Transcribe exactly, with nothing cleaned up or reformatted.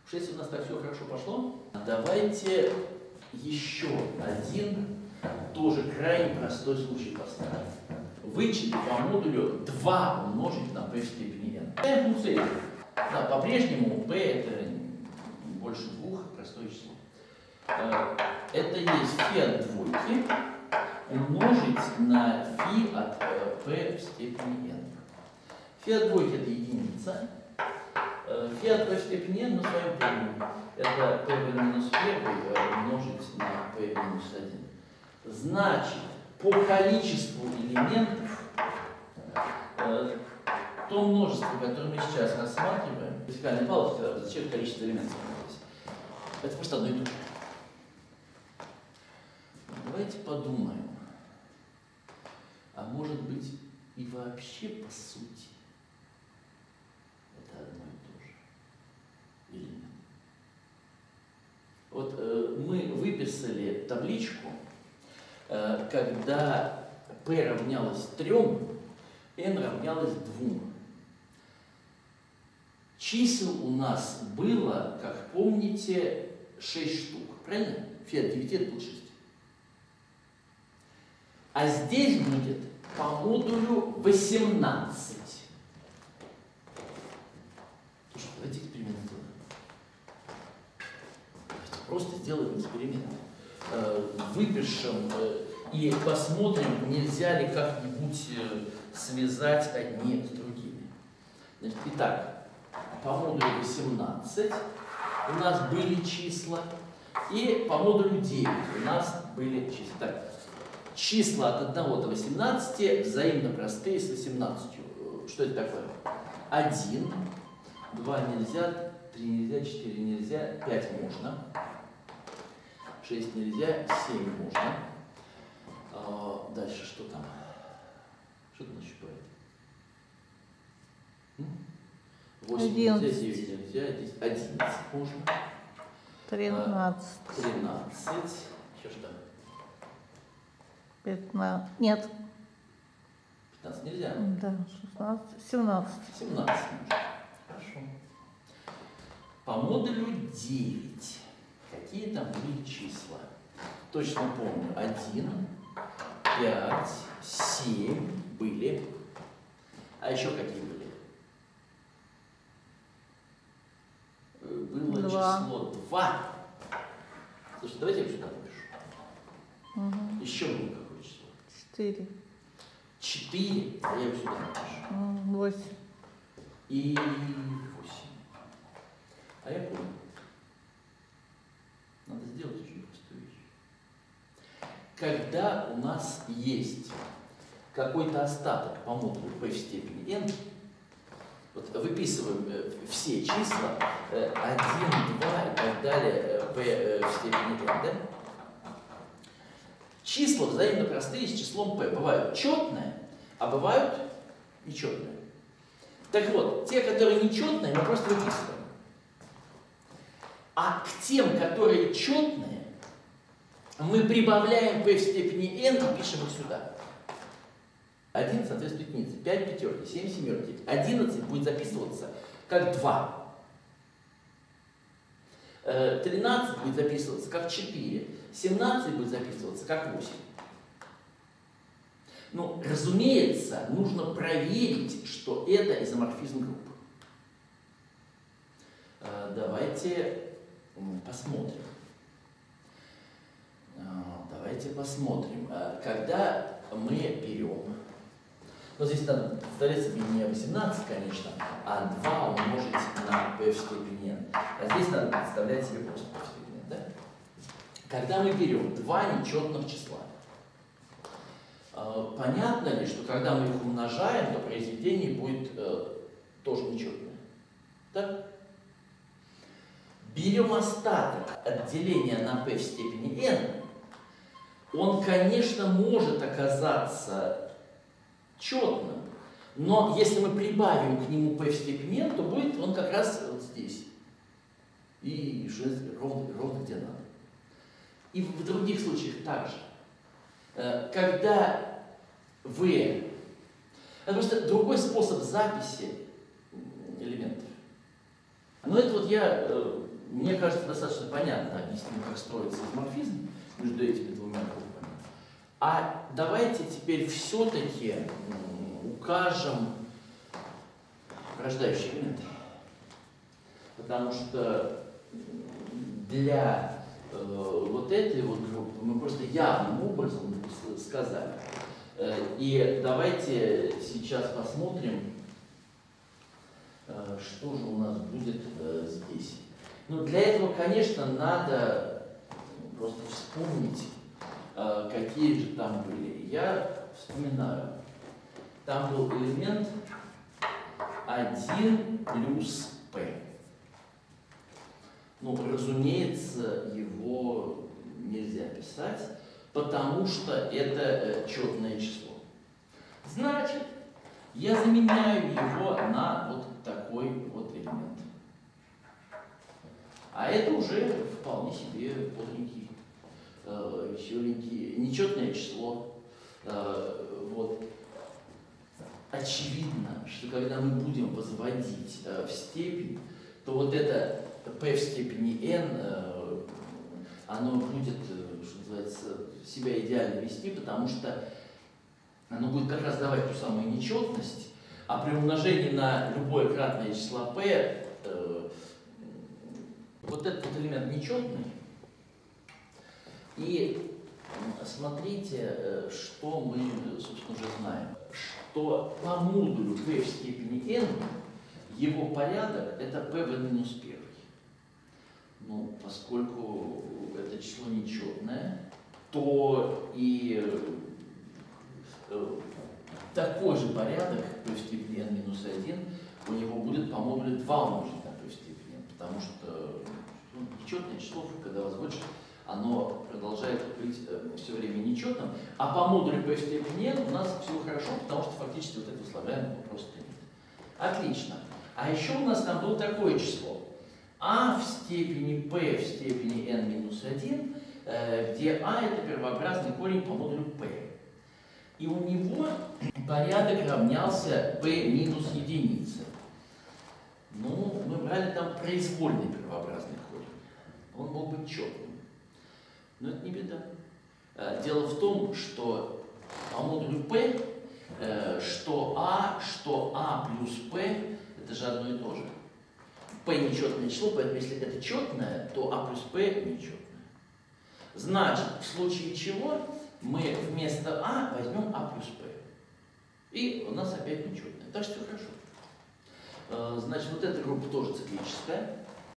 Уж если у нас так все хорошо пошло, давайте еще один, тоже крайне простой случай поставим. Вычесть по модулю два умножить на p в степени n. Какая функция? Да, по-прежнему p это больше двух, простое число. Это есть φ от двойки умножить на φ от p в степени n. Φ от двойки это единица. Φ от p в степени n мы с вами помним. Это p минус один умножить на p минус один. Значит, по количеству элементов, э, то множество, которое мы сейчас рассматриваем, вертикальная палочка, зачем количество элементов? Это просто одно и то же. Давайте подумаем, а может быть и вообще по сути это одно и то же или нет? Вот э, мы выписали табличку, э, когда p равнялось трем, n равнялось двум. Чисел у нас было, как помните, шесть штук, правильно? Φ от девяти это будет шесть. А здесь будет по модулю восемнадцать. Слушай, давайте эксперимент сделаем. Давайте просто сделаем эксперимент. Выпишем и посмотрим, нельзя ли как-нибудь связать одни с другими. Значит, итак, по модулю восемнадцать у нас были числа, и по модулю девять у нас были числа. Так, числа от одного до восемнадцати взаимно простые с восемнадцатью. Что это такое? один, два нельзя, три нельзя, четыре нельзя, пять можно, шесть нельзя, семь можно. А дальше что там? Что там нащупает? восемь нельзя, девять нельзя, десять, одиннадцать можно. тринадцать. тринадцать. Еще что? пятнадцать. Нет. пятнадцать нельзя? Да, шестнадцать. семнадцать. семнадцать можно. Хорошо. По модулю девять. Какие там были числа? Точно помню. один, пять, семь были. А еще какие были? Было два. Число два. Слушай, давайте я сюда напишу. Угу. Еще было какое число? четыре. четыре, а я его сюда напишу. восемь. И восемь. А я понял. Надо сделать очень простую вещь. Когда у нас есть какой-то остаток по модулю p в степени n, вот выписываем все числа один, два и так далее p в степени n, да? Числа взаимно простые с числом p бывают четные, а бывают нечетные. Так вот, те, которые нечетные, мы просто выписываем. А к тем, которые четные, мы прибавляем p в степени n и пишем их сюда. один соответствует единице, пять пятерки, семь семерки, одиннадцать будет записываться как два. тринадцать будет записываться как четыре, семнадцать будет записываться как восемь. Ну, разумеется, нужно проверить, что это изоморфизм группы. Давайте посмотрим. Давайте посмотрим. Когда мы берем, ну здесь надо представлять себе не восемнадцать, конечно, а два умножить на p в степени n. А здесь надо представлять себе просто p в степени n, да? Когда мы берем два нечетных числа, понятно ли, что когда мы их умножаем, то произведение будет э, тоже нечетное? Да? Берем остаток от деления на p в степени n, он, конечно, может оказаться четным, но если мы прибавим к нему p в степени n, то будет он как раз вот здесь. И ровно, ровно где надо. И в других случаях также. Когда вы... Это просто другой способ записи элементов. Но это вот я мне кажется, достаточно понятно объяснить, как строится изоморфизм между этими двумя группами. А давайте теперь все-таки укажем рождающий элемент. Потому что для э, вот этой вот группы мы просто явным образом сказали. Э, и давайте сейчас посмотрим, э, что же у нас будет э, здесь. Ну, для этого, конечно, надо просто вспомнить, э, какие же там были. Я вспоминаю. Там был элемент один плюс p. Ну, разумеется, его нельзя писать, потому что это э, четное число. Значит, я заменяю его на вот такой вот элемент. А это уже вполне себе бодренький, э, веселенький, нечетное число. Э, вот. Очевидно, что когда мы будем возводить э, в степень, то вот это p в степени n, э, оно будет, э, что называется, себя идеально вести, потому что оно будет как раз давать ту самую нечетность, а при умножении на любое кратное число p, э, вот этот вот элемент нечетный. И смотрите, что мы, собственно, уже знаем. Что по модулю p в степени n его порядок это p в n минус один. Ну, поскольку это число нечетное, то и э, такой же порядок p в степени n минус один у него будет по модулю два умножить на p в степени n, потому что ну, нечетное число, когда возводишь, оно продолжает быть э, все время нечетным, а по модулю p в степени n у нас все хорошо, потому что фактически вот этого слагаемого просто нет. Отлично. А еще у нас там было такое число а в степени p в степени n минус один, э, где а это первообразный корень по модулю p. И у него порядок равнялся p минус единице. Ну, мы брали там произвольный первообразный корень. Он мог быть четным. Но это не беда. Дело в том, что по модулю p, что а, что а плюс p, это же одно и то же. p нечетное число, поэтому если это четное, то а плюс p нечетное. Значит, в случае чего мы вместо а возьмем а плюс p. И у нас опять нечетное. Так что все хорошо. Значит, вот эта группа тоже циклическая.